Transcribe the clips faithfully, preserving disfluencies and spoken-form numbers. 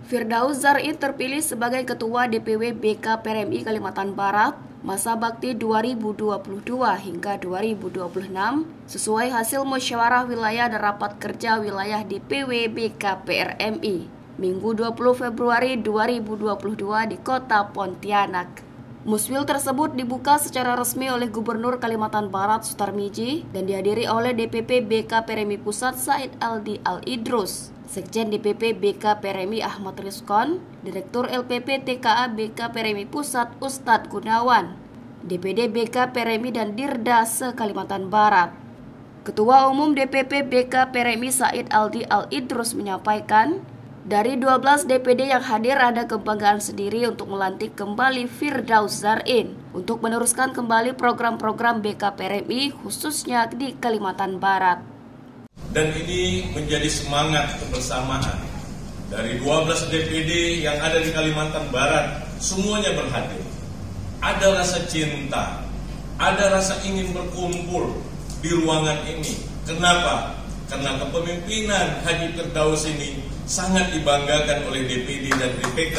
Firdaus Zar'in terpilih sebagai Ketua D P W B K P R M I Kalimantan Barat masa bakti dua ribu dua puluh dua hingga dua ribu dua puluh enam sesuai hasil musyawarah wilayah dan rapat kerja wilayah D P W B K P R M I Minggu dua puluh Februari dua ribu dua puluh dua di Kota Pontianak. Muswil tersebut dibuka secara resmi oleh Gubernur Kalimantan Barat Sutarmiji dan dihadiri oleh D P P B K P R M I Pusat Said Aldi Al-Idrus, Sekjen D P P B K P R M I Ahmad Rizkon, Direktur L P P T K A B K P R M I Pusat Ustadz Gunawan, D P D B K P R M I dan Dirda se-Kalimantan Barat. Ketua Umum D P P B K P R M I Said Aldi Al-Idrus menyampaikan, dari dua belas D P D yang hadir ada kebanggaan sendiri untuk melantik kembali Firdaus Zar'in untuk meneruskan kembali program-program B K P R M I khususnya di Kalimantan Barat. Dan ini menjadi semangat kebersamaan dari dua belas D P D yang ada di Kalimantan Barat, semuanya berhadir. Ada rasa cinta, ada rasa ingin berkumpul di ruangan ini. Kenapa? Karena kepemimpinan Haji Firdaus ini sangat dibanggakan oleh D P D dan D P K.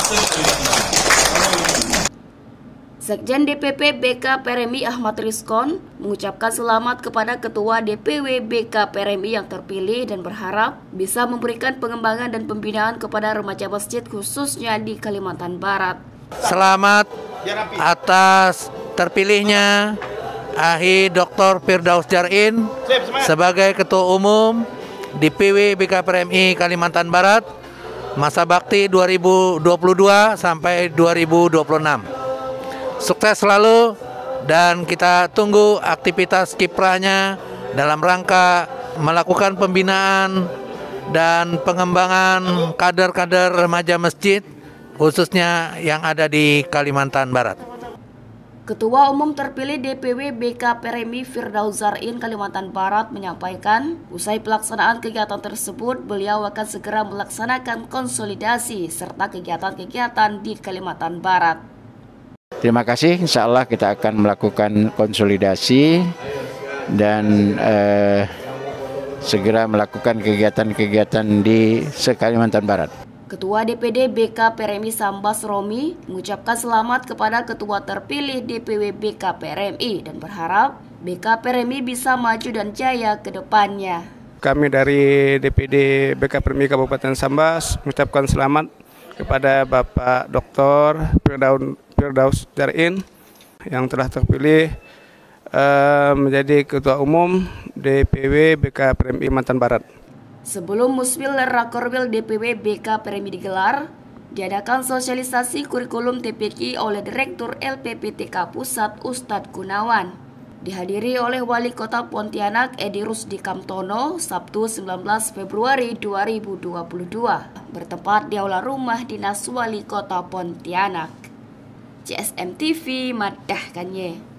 Sekjen D P P B K P R M I Ahmad Rizkon mengucapkan selamat kepada Ketua D P W B K P R M I yang terpilih dan berharap bisa memberikan pengembangan dan pembinaan kepada remaja masjid khususnya di Kalimantan Barat. Selamat atas terpilihnya Ahi Doktor Firdaus Zar'in sebagai Ketua Umum D P W B K P R M I Kalimantan Barat masa bakti dua ribu dua puluh dua sampai dua ribu dua puluh enam. Sukses selalu dan kita tunggu aktivitas kiprahnya dalam rangka melakukan pembinaan dan pengembangan kader-kader remaja masjid khususnya yang ada di Kalimantan Barat. Ketua Umum terpilih D P W B K P R M I Firdaus Zar'in Kalimantan Barat menyampaikan, usai pelaksanaan kegiatan tersebut, beliau akan segera melaksanakan konsolidasi serta kegiatan-kegiatan di Kalimantan Barat. Terima kasih, insya Allah kita akan melakukan konsolidasi dan eh, segera melakukan kegiatan-kegiatan di se-Kalimantan Barat. Ketua D P D B K P R M I Sambas Romi mengucapkan selamat kepada Ketua terpilih D P W B K P R M I dan berharap B K P R M I bisa maju dan jaya ke depannya. Kami dari D P D B K P R M I Kabupaten Sambas mengucapkan selamat kepada Bapak Doktor Firdaus Zar'in yang telah terpilih uh, menjadi Ketua Umum D P W B K P R M I Kalimantan Barat. Sebelum Muswil dan Rakorwil D P W B K P R M I digelar, diadakan sosialisasi kurikulum T P K I oleh Direktur L P P T K Pusat Ustadz Gunawan. Dihadiri oleh Wali Kota Pontianak Edi Rusdi Kamtono Sabtu sembilan belas Februari dua ribu dua puluh dua, bertempat di Aula Rumah Dinas Wali Kota Pontianak. C S M T V madahkannya.